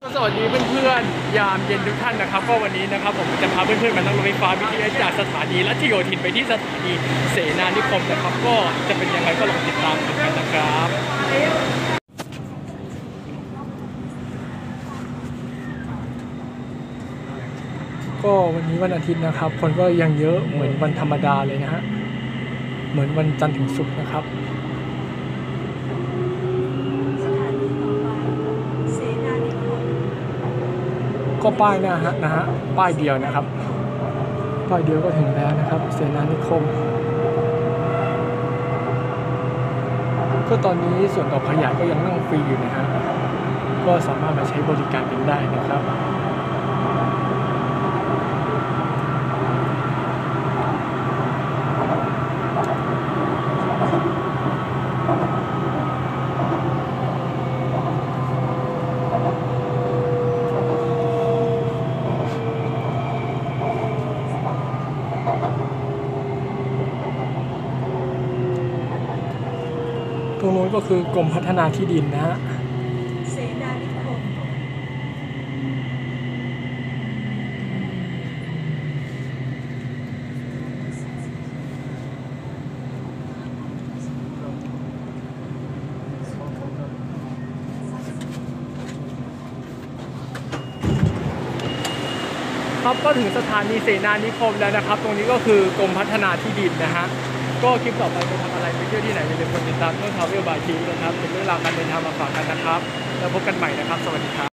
สวัสดีเพื่อนๆยามเย็นทุกท่านนะครับก็วันนี้นะครับผมจะพาเพื่อนๆมานั่งรถไฟฟ้า BTS จากสถานีรัชโยธินไปที่สถานีเสนานิคมนะครับก็จะเป็นยังไงก็ลองติดตามกันนะครับก็วันนี้วันอาทิตย์นะครับคนก็ยังเยอะเหมือนวันธรรมดาเลยนะฮะเหมือนวันจันทร์ถึงศุกร์นะครับก็ป้ายนะฮะป้ายเดียวนะครับป้ายเดียวก็ถึงแล้วนะครับเสนานิคมก็ตอนนี้ส่วนต่อขยายก็ยังนั่งฟรีอยู่นะฮะก็สามารถมาใช้บริการกันได้นะครับตรงนู้นก็คือกรมพัฒนาที่ดินนะฮะเสนานิคมครับก็ถึงสถานีเสนานิคมแล้วนะครับตรงนี้ก็คือกรมพัฒนาที่ดินนะฮะก็คลิปต่อไปจะทำอะไรไปเที่ยวที่ไหนอย่าลืมกดติดตามช่องทาวเวลบายทีนะครับเป็นเรื่องราวการเดินทางมาฝากกันนะครับแล้วพบกันใหม่นะครับสวัสดีครับ